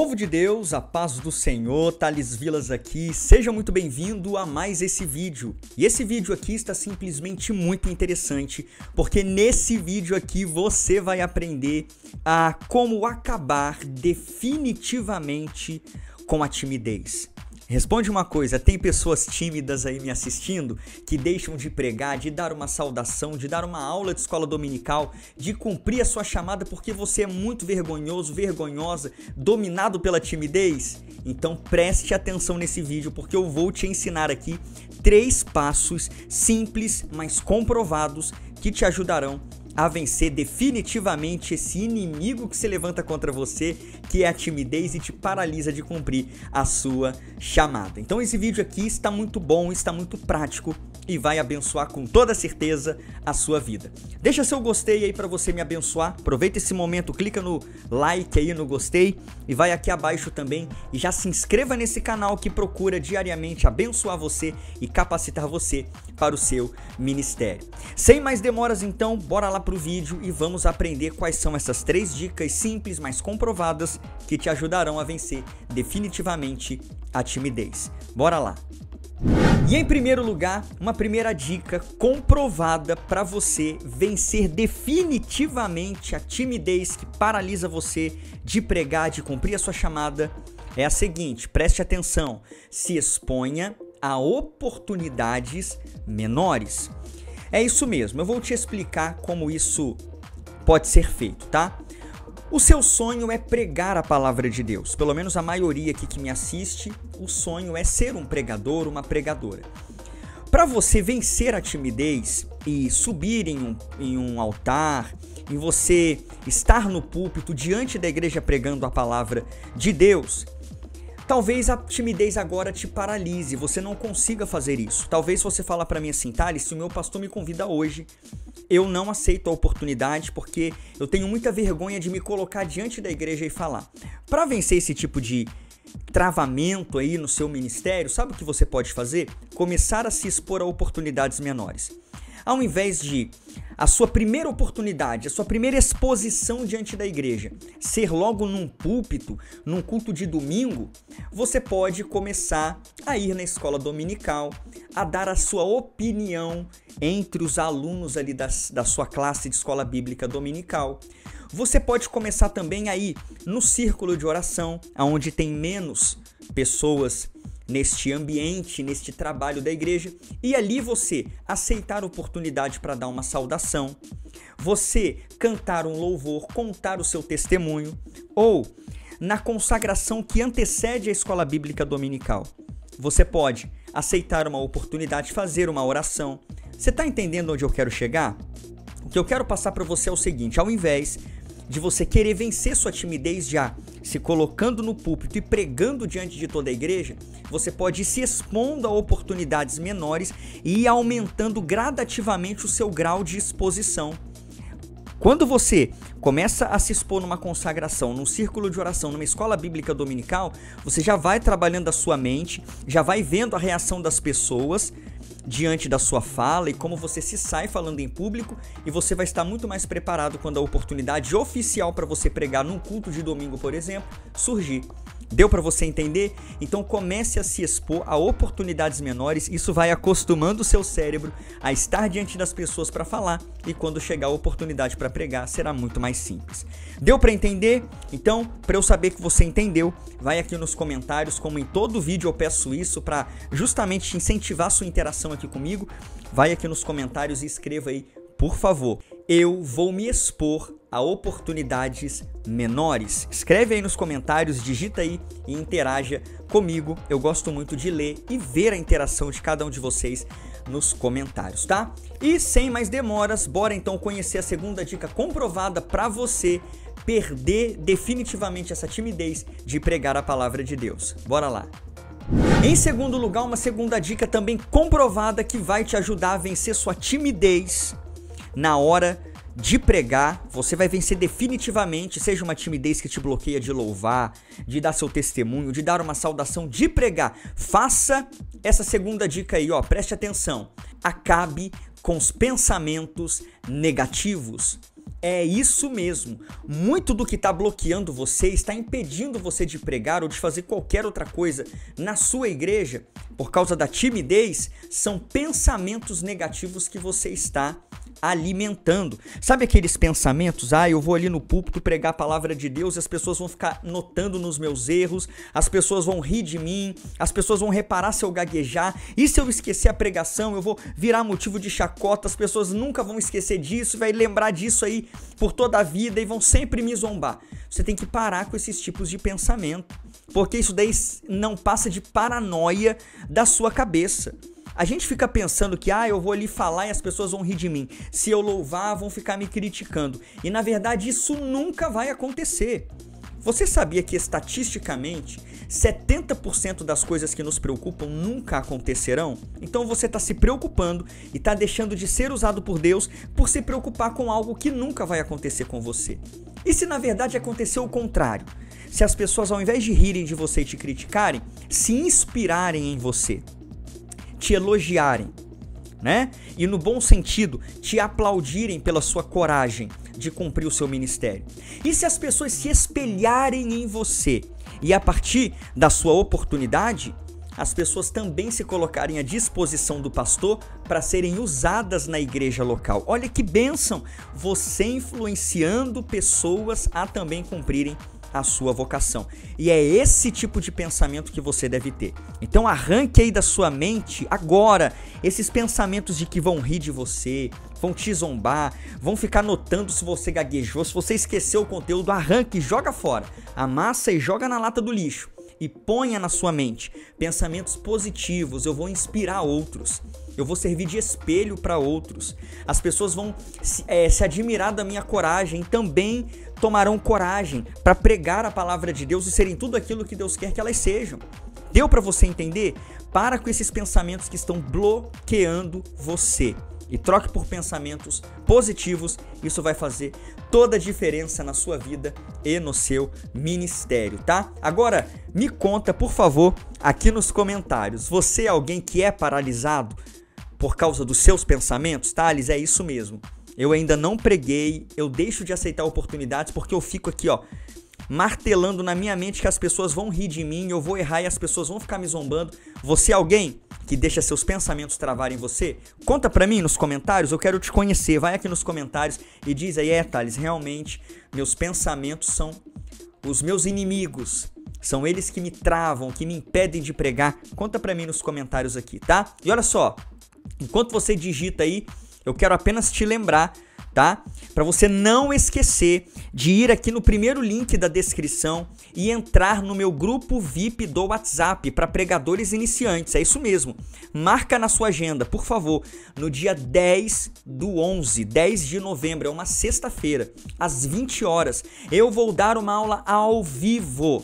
Povo de Deus, a paz do Senhor, Thales Vilas aqui, seja muito bem-vindo a mais esse vídeo. E esse vídeo aqui está simplesmente muito interessante, porque nesse vídeo aqui você vai aprender a como acabar definitivamente com a timidez. Responde uma coisa, tem pessoas tímidas aí me assistindo que deixam de pregar, de dar uma saudação, de dar uma aula de escola dominical, de cumprir a sua chamada porque você é muito vergonhoso, vergonhosa, dominado pela timidez? Então preste atenção nesse vídeo porque eu vou te ensinar aqui 3 passos simples, mas comprovados que te ajudarão a vencer definitivamente esse inimigo que se levanta contra você, que é a timidez e te paralisa de cumprir a sua chamada. Então esse vídeo aqui está muito bom, está muito prático e vai abençoar com toda certeza a sua vida. Deixa seu gostei aí para você me abençoar. Aproveita esse momento, clica no like aí, no gostei, e vai aqui abaixo também e já se inscreva nesse canal que procura diariamente abençoar você e capacitar você para o seu ministério. Sem mais demoras então, bora lá pro vídeo e vamos aprender quais são essas 3 dicas simples, mas comprovadas, que te ajudarão a vencer definitivamente a timidez. Bora lá! E em primeiro lugar, uma primeira dica comprovada para você vencer definitivamente a timidez que paralisa você de pregar, de cumprir a sua chamada, é a seguinte, preste atenção, se exponha a oportunidades menores. É isso mesmo, eu vou te explicar como isso pode ser feito, tá? O seu sonho é pregar a palavra de Deus. Pelo menos a maioria aqui que me assiste, o sonho é ser um pregador, uma pregadora. Para você vencer a timidez e subir em um altar, em você estar no púlpito diante da igreja pregando a palavra de Deus, talvez a timidez agora te paralise, você não consiga fazer isso. Talvez você fale para mim assim, Thales, se o meu pastor me convida hoje, eu não aceito a oportunidade porque eu tenho muita vergonha de me colocar diante da igreja e falar. Para vencer esse tipo de travamento aí no seu ministério, sabe o que você pode fazer? Começar a se expor a oportunidades menores. Ao invés de a sua primeira oportunidade, a sua primeira exposição diante da igreja ser logo num púlpito, num culto de domingo, você pode começar a ir na escola dominical, a dar a sua opinião entre os alunos ali da sua classe de escola bíblica dominical. Você pode começar também a ir no círculo de oração, onde tem menos pessoas neste ambiente, neste trabalho da igreja, e ali você aceitar a oportunidade para dar uma saudação, você cantar um louvor, contar o seu testemunho, ou na consagração que antecede a escola bíblica dominical, você pode aceitar uma oportunidade de fazer uma oração. Você está entendendo onde eu quero chegar? O que eu quero passar para você é o seguinte, ao invés de você querer vencer sua timidez já se colocando no púlpito e pregando diante de toda a igreja, você pode ir se expondo a oportunidades menores e ir aumentando gradativamente o seu grau de exposição. Quando você começa a se expor numa consagração, num círculo de oração, numa escola bíblica dominical, você já vai trabalhando a sua mente, já vai vendo a reação das pessoas diante da sua fala e como você se sai falando em público, e você vai estar muito mais preparado quando a oportunidade oficial para você pregar num culto de domingo, por exemplo, surgir. Deu para você entender? Então comece a se expor a oportunidades menores, isso vai acostumando o seu cérebro a estar diante das pessoas para falar, e quando chegar a oportunidade para pregar, será muito mais simples. Deu para entender? Então, para eu saber que você entendeu, vai aqui nos comentários, como em todo vídeo eu peço isso para justamente incentivar a sua interação aqui comigo, vai aqui nos comentários e escreva aí, por favor, eu vou me expor a oportunidades menores. Escreve aí nos comentários, digita aí e interaja comigo. Eu gosto muito de ler e ver a interação de cada um de vocês nos comentários, tá? E sem mais demoras, bora então conhecer a segunda dica comprovada para você perder definitivamente essa timidez de pregar a palavra de Deus. Bora lá! Em segundo lugar, uma segunda dica também comprovada que vai te ajudar a vencer sua timidez na hora de pregar. Você vai vencer definitivamente, seja uma timidez que te bloqueia de louvar, de dar seu testemunho, de dar uma saudação, de pregar. Faça essa segunda dica aí, ó, preste atenção. Acabe com os pensamentos negativos. É isso mesmo. Muito do que está bloqueando você, está impedindo você de pregar ou de fazer qualquer outra coisa na sua igreja, por causa da timidez, são pensamentos negativos que você está alimentando. Sabe aqueles pensamentos? Eu vou ali no púlpito pregar a palavra de Deus e as pessoas vão ficar notando nos meus erros, as pessoas vão rir de mim, as pessoas vão reparar se eu gaguejar, e se eu esquecer a pregação, eu vou virar motivo de chacota, as pessoas nunca vão esquecer disso, vai lembrar disso aí por toda a vida e vão sempre me zombar. Você tem que parar com esses tipos de pensamento, porque isso daí não passa de paranoia da sua cabeça. A gente fica pensando que, eu vou ali falar e as pessoas vão rir de mim. Se eu louvar, vão ficar me criticando. E na verdade isso nunca vai acontecer. Você sabia que estatisticamente 70% das coisas que nos preocupam nunca acontecerão? Então você está se preocupando e está deixando de ser usado por Deus por se preocupar com algo que nunca vai acontecer com você. E se na verdade acontecer o contrário? Se as pessoas, ao invés de rirem de você e te criticarem, se inspirarem em você, te elogiarem, né? E no bom sentido, te aplaudirem pela sua coragem de cumprir o seu ministério. E se as pessoas se espelharem em você e a partir da sua oportunidade, as pessoas também se colocarem à disposição do pastor para serem usadas na igreja local. Olha que bênção! Você influenciando pessoas a também cumprirem a sua vocação. E é esse tipo de pensamento que você deve ter. Então arranque aí da sua mente agora esses pensamentos de que vão rir de você, vão te zombar, vão ficar notando se você gaguejou, se você esqueceu o conteúdo, arranque, joga fora, amassa e joga na lata do lixo. E ponha na sua mente pensamentos positivos. Eu vou inspirar outros, eu vou servir de espelho para outros. As pessoas vão se admirar da minha coragem, também tomarão coragem para pregar a palavra de Deus e serem tudo aquilo que Deus quer que elas sejam. Deu para você entender? Para com esses pensamentos que estão bloqueando você e troque por pensamentos positivos. Isso vai fazer toda a diferença na sua vida e no seu ministério, tá? Agora, me conta, por favor, aqui nos comentários. Você é alguém que é paralisado por causa dos seus pensamentos? Thales, é isso mesmo. Eu ainda não preguei, eu deixo de aceitar oportunidades porque eu fico aqui, martelando na minha mente que as pessoas vão rir de mim, eu vou errar e as pessoas vão ficar me zombando. Você é alguém que deixa seus pensamentos travarem você? Conta pra mim nos comentários, eu quero te conhecer. Vai aqui nos comentários e diz aí, Thales, realmente meus pensamentos são os meus inimigos. São eles que me travam, que me impedem de pregar. Conta pra mim nos comentários aqui, tá? E olha só, enquanto você digita aí, eu quero apenas te lembrar, tá? Para você não esquecer de ir aqui no primeiro link da descrição e entrar no meu grupo VIP do WhatsApp para pregadores iniciantes. É isso mesmo. Marca na sua agenda, por favor, no dia 10/11, 10 de novembro, é uma sexta-feira, às 20 horas, eu vou dar uma aula ao vivo,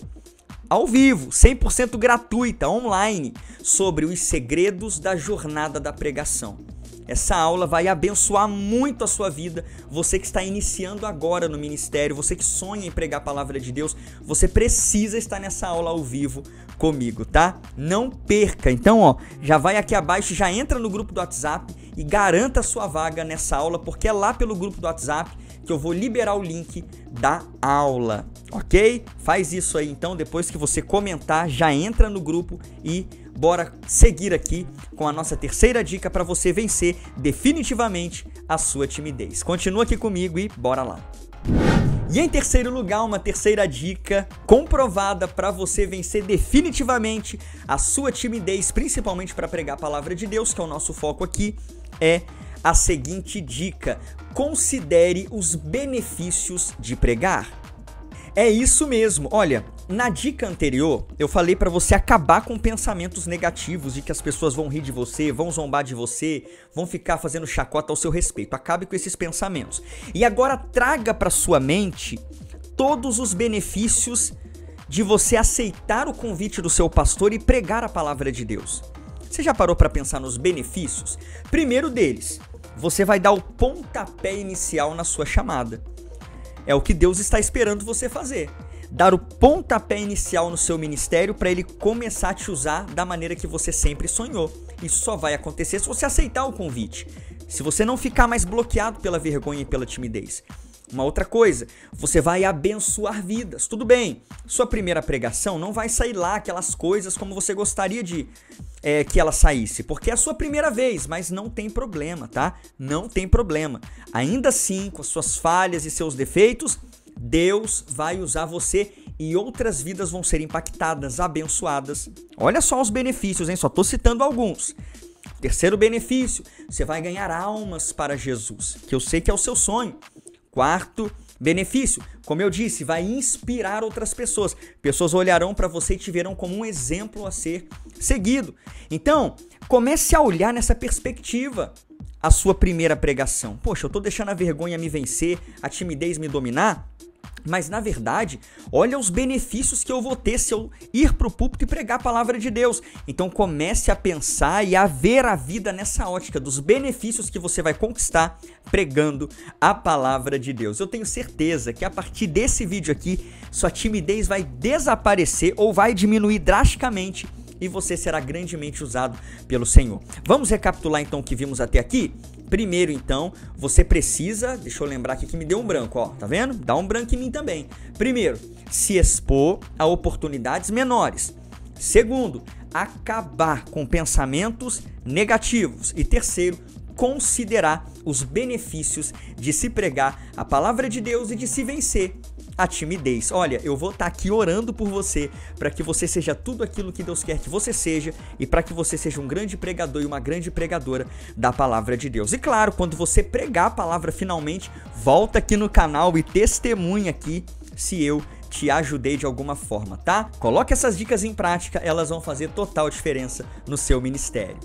100% gratuita, online, sobre os segredos da jornada da pregação. Essa aula vai abençoar muito a sua vida. Você que está iniciando agora no ministério, você que sonha em pregar a palavra de Deus, você precisa estar nessa aula ao vivo comigo, tá? Não perca. Então, já vai aqui abaixo, já entra no grupo do WhatsApp e garanta a sua vaga nessa aula, porque é lá pelo grupo do WhatsApp que eu vou liberar o link da aula, ok? Faz isso aí então, depois que você comentar, já entra no grupo e bora seguir aqui com a nossa terceira dica para você vencer definitivamente a sua timidez. Continua aqui comigo e bora lá. E em terceiro lugar, uma terceira dica comprovada para você vencer definitivamente a sua timidez, principalmente para pregar a palavra de Deus, que é o nosso foco aqui, é a seguinte dica: considere os benefícios de pregar. É isso mesmo. Olha, na dica anterior, eu falei para você acabar com pensamentos negativos de que as pessoas vão rir de você, vão zombar de você, vão ficar fazendo chacota ao seu respeito. Acabe com esses pensamentos. E agora traga para sua mente todos os benefícios de você aceitar o convite do seu pastor e pregar a palavra de Deus. Você já parou para pensar nos benefícios? Primeiro deles, você vai dar o pontapé inicial na sua chamada. É o que Deus está esperando você fazer. Dar o pontapé inicial no seu ministério para ele começar a te usar da maneira que você sempre sonhou. Isso só vai acontecer se você aceitar o convite. Se você não ficar mais bloqueado pela vergonha e pela timidez. Uma outra coisa, você vai abençoar vidas. Tudo bem, sua primeira pregação não vai sair lá aquelas coisas como você gostaria de que ela saísse, porque é a sua primeira vez, mas não tem problema, tá? Não tem problema. Ainda assim, com as suas falhas e seus defeitos, Deus vai usar você e outras vidas vão ser impactadas, abençoadas. Olha só os benefícios, hein? Só tô citando alguns. Terceiro benefício, você vai ganhar almas para Jesus, que eu sei que é o seu sonho. Quarto benefício, como eu disse, vai inspirar outras pessoas. Pessoas olharão para você e te verão como um exemplo a ser seguido. Então, comece a olhar nessa perspectiva a sua primeira pregação. Poxa, eu tô deixando a vergonha me vencer, a timidez me dominar? Mas, na verdade, olha os benefícios que eu vou ter se eu ir para o púlpito e pregar a palavra de Deus. Então, comece a pensar e a ver a vida nessa ótica dos benefícios que você vai conquistar pregando a palavra de Deus. Eu tenho certeza que a partir desse vídeo aqui, sua timidez vai desaparecer ou vai diminuir drasticamente e você será grandemente usado pelo Senhor. Vamos recapitular então o que vimos até aqui? Primeiro, então, você precisa, deixa eu lembrar aqui que me deu um branco, ó, tá vendo? Dá um branco em mim também. Primeiro, se expor a oportunidades menores. Segundo, acabar com pensamentos negativos. E terceiro, considerar os benefícios de se pregar a palavra de Deus e de se vencer a timidez. Olha, eu vou estar aqui orando por você para que você seja tudo aquilo que Deus quer que você seja e para que você seja um grande pregador e uma grande pregadora da palavra de Deus. E claro, quando você pregar a palavra finalmente, volta aqui no canal e testemunha aqui se eu te ajudei de alguma forma, tá? Coloque essas dicas em prática, elas vão fazer total diferença no seu ministério.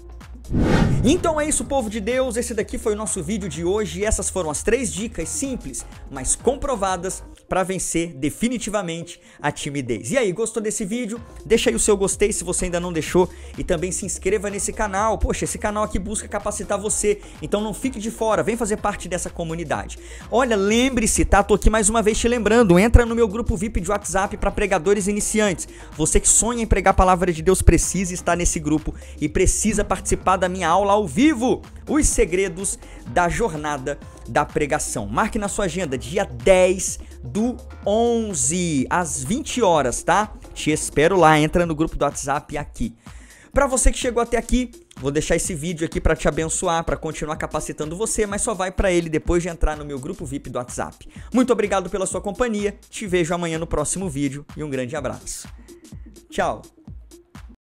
Então é isso, povo de Deus, esse daqui foi o nosso vídeo de hoje e essas foram as 3 dicas simples, mas comprovadas para vencer definitivamente a timidez. E aí, gostou desse vídeo? Deixa aí o seu gostei se você ainda não deixou e também se inscreva nesse canal. Poxa, esse canal aqui busca capacitar você, então não fique de fora, vem fazer parte dessa comunidade. Olha, lembre-se, tá? Tô aqui mais uma vez te lembrando, entra no meu grupo VIP de WhatsApp para pregadores iniciantes. Você que sonha em pregar a palavra de Deus precisa estar nesse grupo e precisa participar da minha aula ao vivo, os segredos da jornada da pregação. Marque na sua agenda, dia 10/11, às 20 horas, tá? Te espero lá, entra no grupo do WhatsApp aqui. Para você que chegou até aqui, vou deixar esse vídeo aqui para te abençoar, para continuar capacitando você, mas só vai para ele depois de entrar no meu grupo VIP do WhatsApp. Muito obrigado pela sua companhia, te vejo amanhã no próximo vídeo e um grande abraço. Tchau!